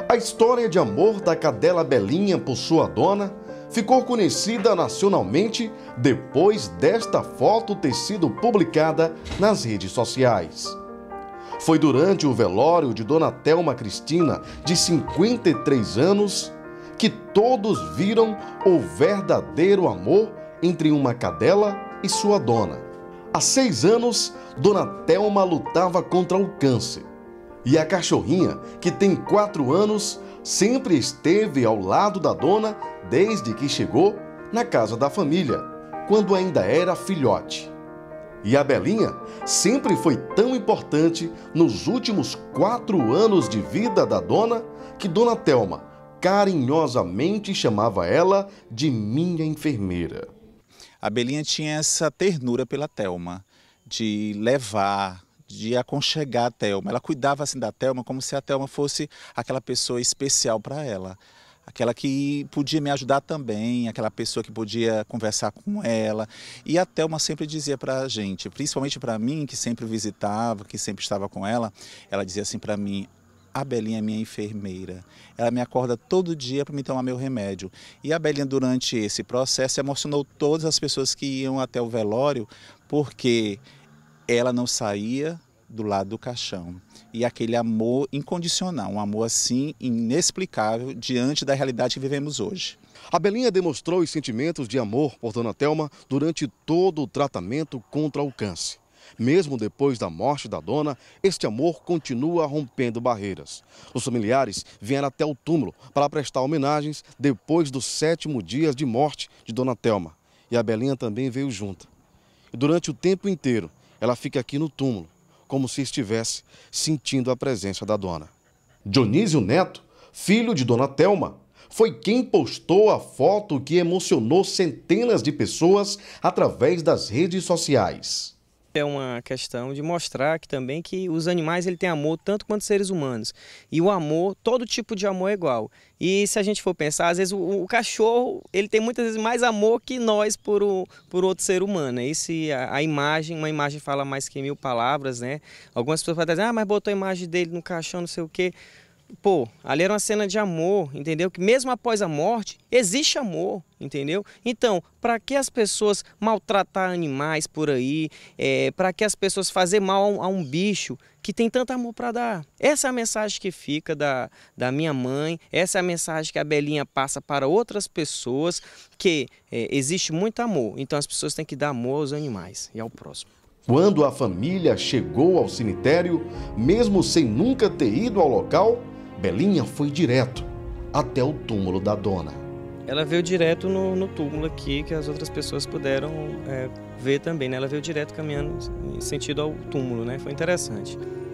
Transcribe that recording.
A história de amor da cadela Belinha por sua dona ficou conhecida nacionalmente depois desta foto ter sido publicada nas redes sociais. Foi durante o velório de Dona Thelma Cristina, de 53 anos, que todos viram o verdadeiro amor entre uma cadela e sua dona. Há 6 anos, Dona Thelma lutava contra o câncer. E a cachorrinha, que tem 4 anos, sempre esteve ao lado da dona desde que chegou na casa da família, quando ainda era filhote. E a Belinha sempre foi tão importante nos últimos 4 anos de vida da dona, que Dona Thelma carinhosamente chamava ela de minha enfermeira. A Belinha tinha essa ternura pela Thelma, de levar, de aconchegar a Thelma. Ela cuidava assim da Thelma como se a Thelma fosse aquela pessoa especial para ela. Aquela que podia me ajudar também, aquela pessoa que podia conversar com ela. E a Thelma sempre dizia para a gente, principalmente para mim, que sempre visitava, que sempre estava com ela dizia assim para mim: a Belinha é minha enfermeira. Ela me acorda todo dia para me tomar meu remédio. E a Belinha, durante esse processo, emocionou todas as pessoas que iam até o velório, porque ela não saía do lado do caixão. E aquele amor incondicional, um amor assim inexplicável diante da realidade que vivemos hoje. A Belinha demonstrou os sentimentos de amor por Dona Thelma durante todo o tratamento contra o câncer. Mesmo depois da morte da dona, este amor continua rompendo barreiras. Os familiares vieram até o túmulo para prestar homenagens depois dos 7º dia de morte de Dona Thelma. E a Belinha também veio junto. E durante o tempo inteiro, ela fica aqui no túmulo, como se estivesse sentindo a presença da dona. Dionísio Neto, filho de Dona Thelma, foi quem postou a foto que emocionou centenas de pessoas através das redes sociais. É uma questão de mostrar que também que os animais têm amor tanto quanto os seres humanos. E o amor, todo tipo de amor é igual. E se a gente for pensar, às vezes o cachorro ele tem muitas vezes mais amor que nós por outro ser humano. Esse, a imagem, uma imagem fala mais que 1000 palavras, né? Algumas pessoas podem dizer, mas botou a imagem dele no caixão, não sei o quê. Pô, ali era uma cena de amor, entendeu? Que mesmo após a morte, existe amor, entendeu? Então, para que as pessoas maltratar animais por aí, para que as pessoas fazer mal a um bicho que tem tanto amor para dar? Essa é a mensagem que fica da minha mãe, essa é a mensagem que a Belinha passa para outras pessoas, que existe muito amor, então as pessoas têm que dar amor aos animais e ao próximo. Quando a família chegou ao cemitério, mesmo sem nunca ter ido ao local, Belinha foi direto até o túmulo da dona. Ela veio direto no túmulo aqui, que as outras pessoas puderam ver também, né? Ela veio direto caminhando em sentido ao túmulo, né? Foi interessante.